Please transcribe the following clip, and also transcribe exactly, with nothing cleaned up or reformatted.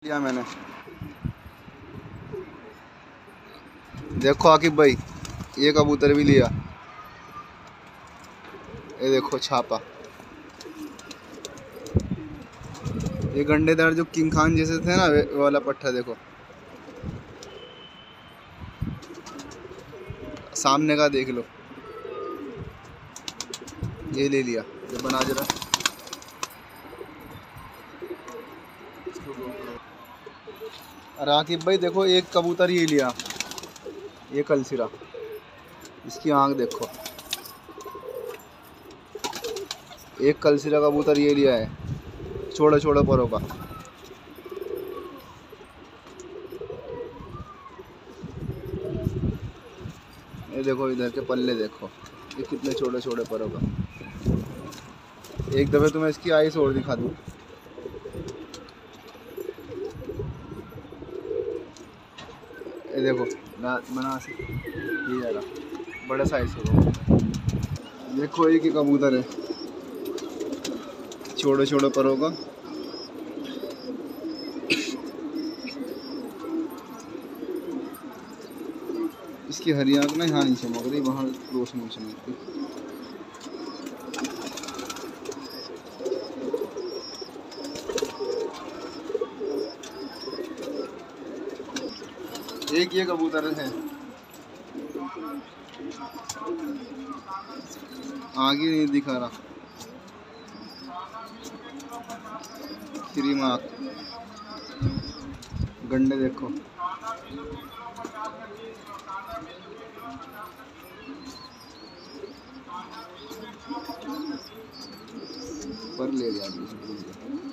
लिया मैंने। देखो आकिब भाई, ये कबूतर भी लिया। ये देखो छापा। ये गंडेदार जो किंग खान जैसे थे ना, वो वाला पट्टा देखो। सामने का देख लो, ये ले लिया। ये बना जरा। और आकिब भाई देखो, एक कबूतर ये लिया, ये कलसिरा। इसकी आंख देखो। एक कलसिरा कबूतर ये लिया है, छोटे छोटे परों का। ये देखो, इधर के पल्ले देखो, ये कितने छोटे छोटे परों का। एक दफ़े तो मैं इसकी आइस और दिखा दूँ। ये देखो बना से ये ज़्यादा बड़ा साइज होगा। देखो एक ही कबूतर है, छोटे छोटे परों का। इसकी हरी आँख ना यहाँ नहीं चमक रही, वहाँ रोशनी चमक रही। एक ये कबूतर है, आगे नहीं दिखा रहा। क्रीम आँख, गंडे देखो। पर ले लिया।